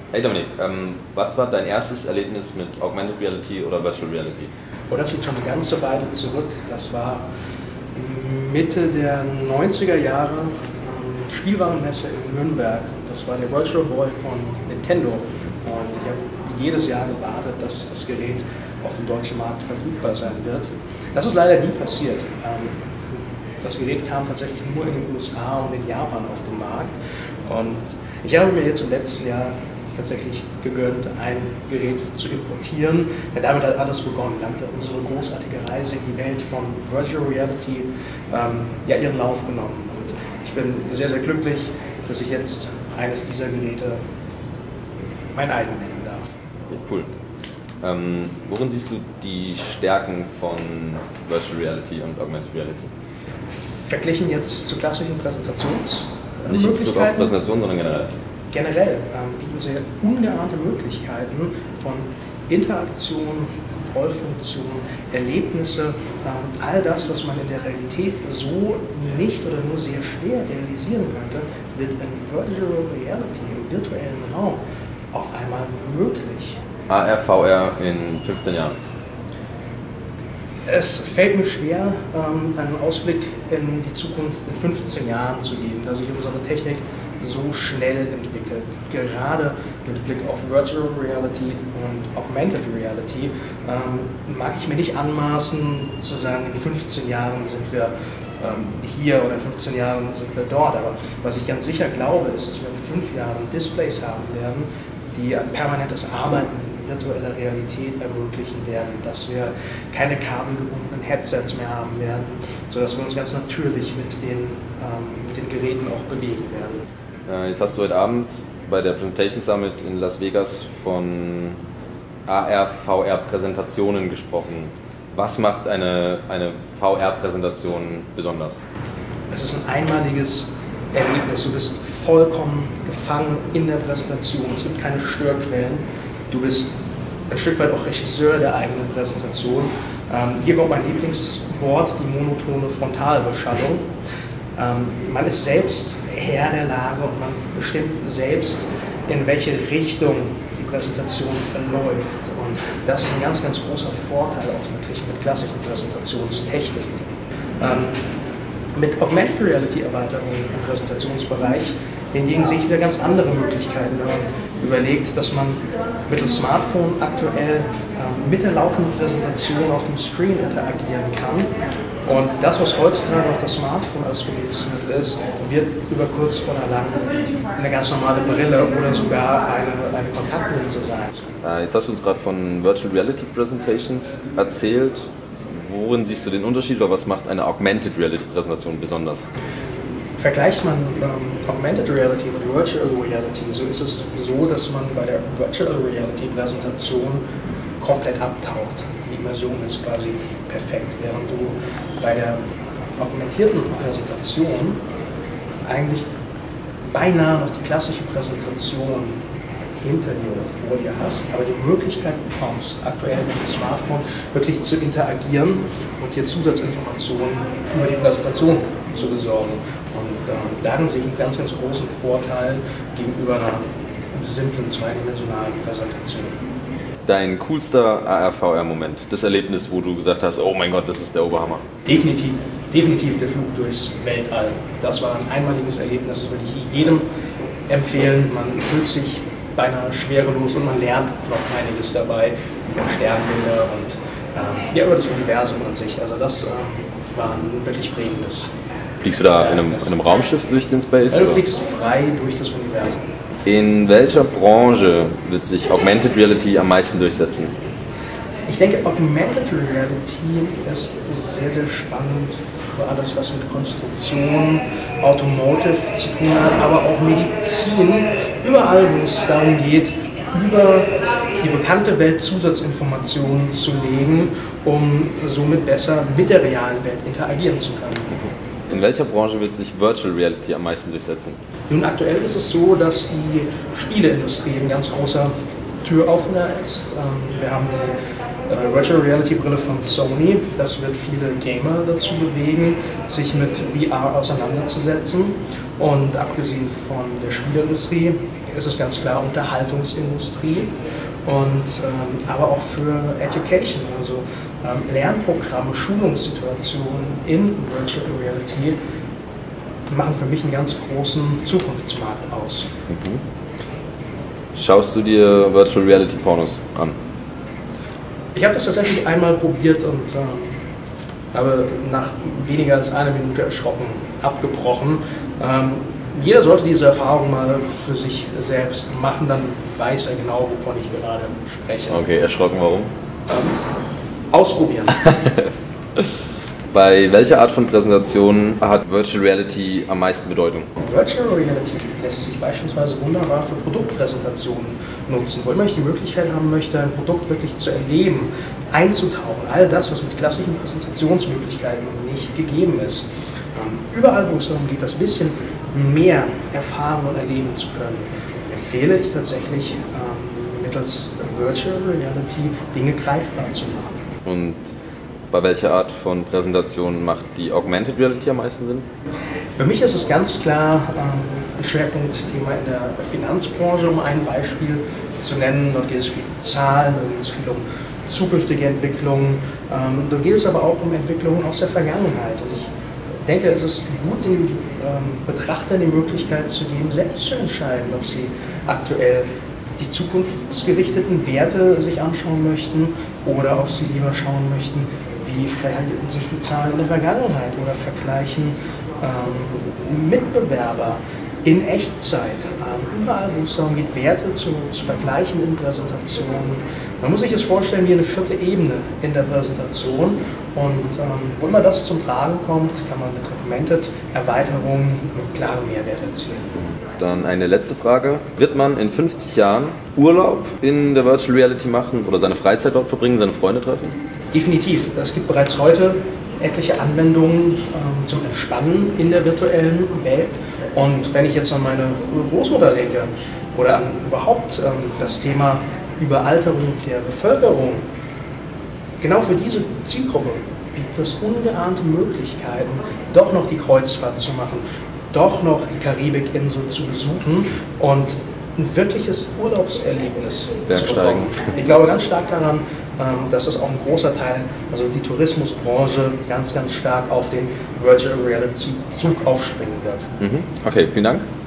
Hey Dominik, was war dein erstes Erlebnis mit Augmented Reality oder Virtual Reality? Oh, das liegt schon eine ganze Weile zurück. Das war Mitte der 90er Jahre, Spielwarenmesse in Nürnberg. Das war der Virtual Boy von Nintendo. Und ich habe jedes Jahr gewartet, dass das Gerät auf dem deutschen Markt verfügbar sein wird. Das ist leider nie passiert. Das Gerät kam tatsächlich nur in den USA und in Japan auf den Markt. Und ich habe mir jetzt im letzten Jahr tatsächlich gegönnt, ein Gerät zu importieren. Ja, damit hat alles begonnen. Damit hat unsere großartige Reise in die Welt von Virtual Reality ihren Lauf genommen. Und ich bin sehr, sehr glücklich, dass ich jetzt eines dieser Geräte mein eigen nennen darf. Okay, cool. Worin siehst du die Stärken von Virtual Reality und Augmented Reality? Verglichen jetzt zu klassischen Präsentationsmöglichkeiten? Nicht in Bezug auf Präsentation, sondern generell. Generell bieten sie ungeahnte Möglichkeiten von Interaktion, Kontrollfunktion, Erlebnisse, all das, was man in der Realität so nicht oder nur sehr schwer realisieren könnte, wird in Virtual Reality, im virtuellen Raum, auf einmal möglich. AR, VR in 15 Jahren. Es fällt mir schwer, einen Ausblick in die Zukunft in 15 Jahren zu geben, da sich unsere Technik so schnell entwickelt. Gerade mit Blick auf Virtual Reality und Augmented Reality mag ich mir nicht anmaßen zu sagen, in 15 Jahren sind wir hier oder in 15 Jahren sind wir dort. Aber was ich ganz sicher glaube, ist, dass wir in 5 Jahren Displays haben werden, die ein permanentes Arbeiten in virtueller Realität ermöglichen werden, dass wir keine kabelgebundenen Headsets mehr haben werden, sodass wir uns ganz natürlich mit den Geräten auch bewegen werden. Jetzt hast du heute Abend bei der Presentation Summit in Las Vegas von AR, VR-Präsentationen gesprochen. Was macht eine VR-Präsentation besonders? Es ist ein einmaliges Erlebnis. Du bist vollkommen gefangen in der Präsentation. Es gibt keine Störquellen. Du bist ein Stück weit auch Regisseur der eigenen Präsentation. Hier kommt mein Lieblingswort, die monotone Frontalbeschallung. Man ist selbst Herr der Lage und man bestimmt selbst, in welche Richtung die Präsentation verläuft. Und das ist ein ganz, ganz großer Vorteil auch verglichen mit klassischen Präsentationstechniken. Mit Augmented Reality Erweiterungen im Präsentationsbereich hingegen sehe ich wieder ganz andere Möglichkeiten. Wenn man überlegt, dass man mittels Smartphone aktuell mit der laufenden Präsentation auf dem Screen interagieren kann. Und das, was heutzutage auf das Smartphone als Hilfsmittel ist, wird über kurz oder lang eine ganz normale Brille oder sogar eine Kontaktlinse sein. Jetzt hast du uns gerade von Virtual Reality Presentations erzählt. Worin siehst du den Unterschied oder was macht eine Augmented Reality Präsentation besonders? Vergleicht man Augmented Reality mit Virtual Reality, so ist es so, dass man bei der Virtual Reality Präsentation komplett abtaucht. Die Immersion ist quasi perfekt, während du bei der augmentierten Präsentation eigentlich beinahe noch die klassische Präsentation hinter dir oder vor dir hast, aber die Möglichkeit bekommst, aktuell mit dem Smartphone wirklich zu interagieren und dir Zusatzinformationen über die Präsentation zu besorgen. Und darin sehe ich einen ganz, ganz großen Vorteil gegenüber einer simplen zweidimensionalen Präsentation. Dein coolster AR-VR-Moment, das Erlebnis, wo du gesagt hast, oh mein Gott, das ist der Oberhammer. Definitiv der Flug durchs Weltall. Das war ein einmaliges Erlebnis, das würde ich jedem empfehlen. Man fühlt sich beinahe schwerelos und man lernt noch einiges dabei über Sternbilder und über das Universum an sich. Also das war ein wirklich prägendes. Fliegst du da in einem Raumschiff durch den Space? Du fliegst frei durch das Universum. In welcher Branche wird sich Augmented Reality am meisten durchsetzen? Ich denke, Augmented Reality ist sehr, sehr spannend für alles, was mit Konstruktion, Automotive zu tun hat, aber auch Medizin. Überall, wo es darum geht, über die bekannte Welt Zusatzinformationen zu legen, um somit besser mit der realen Welt interagieren zu können. In welcher Branche wird sich Virtual Reality am meisten durchsetzen? Nun, aktuell ist es so, dass die Spieleindustrie ein ganz großer Türöffner ist. Wir haben die Virtual Reality Brille von Sony. Das wird viele Gamer dazu bewegen, sich mit VR auseinanderzusetzen. Und abgesehen von der Spielindustrie ist es ganz klar Unterhaltungsindustrie. Und aber auch für Education, also Lernprogramme, Schulungssituationen in Virtual Reality machen für mich einen ganz großen Zukunftsmarkt aus. Mhm. Schaust du dir Virtual Reality Pornos an? Ich habe das tatsächlich einmal probiert und habe nach weniger als einer Minute erschrocken abgebrochen. Jeder sollte diese Erfahrung mal für sich selbst machen, dann weiß er genau, wovon ich gerade spreche. Okay, erschrocken, warum? Ausprobieren. Bei welcher Art von Präsentation hat Virtual Reality am meisten Bedeutung? Virtual Reality lässt sich beispielsweise wunderbar für Produktpräsentationen nutzen, wo immer ich die Möglichkeit haben möchte, ein Produkt wirklich zu erleben, einzutauchen. All das, was mit klassischen Präsentationsmöglichkeiten nicht gegeben ist. Überall, wo es darum geht, das bisschen mehr erfahren und erleben zu können, empfehle ich tatsächlich mittels Virtual Reality Dinge greifbar zu machen. Und bei welcher Art von Präsentation macht die Augmented Reality am meisten Sinn? Für mich ist es ganz klar ein Schwerpunktthema in der Finanzbranche, um ein Beispiel zu nennen. Dort geht es viel um Zahlen, dort geht es viel um zukünftige Entwicklungen. Dort geht es aber auch um Entwicklungen aus der Vergangenheit. Und ich denke, es ist gut, den Betrachtern die Möglichkeit zu geben, selbst zu entscheiden, ob sie aktuell die zukunftsgerichteten Werte sich anschauen möchten oder ob sie lieber schauen möchten, wie verhalten sich die Zahlen in der Vergangenheit oder vergleichen Mitbewerber in Echtzeit. Überall, wo es darum geht, Werte zu vergleichen in Präsentationen. Man muss sich das vorstellen wie eine vierte Ebene in der Präsentation. Und wo immer das zum Fragen kommt, kann man mit Augmented-Erweiterungen einen klaren Mehrwert erzielen. Dann eine letzte Frage. Wird man in 50 Jahren Urlaub in der Virtual Reality machen oder seine Freizeit dort verbringen, seine Freunde treffen? Definitiv. Es gibt bereits heute etliche Anwendungen zum Entspannen in der virtuellen Welt. Und wenn ich jetzt an meine Großmutter denke oder an überhaupt das Thema Überalterung der Bevölkerung, genau für diese Zielgruppe bietet es ungeahnte Möglichkeiten, doch noch die Kreuzfahrt zu machen, doch noch die Karibikinsel zu besuchen und ein wirkliches Urlaubserlebnis zu bekommen. Ich glaube ganz stark daran, dass das auch ein großer Teil, also die Tourismusbranche, ganz, ganz stark auf den Virtual Reality Zug aufspringen wird. Okay, vielen Dank.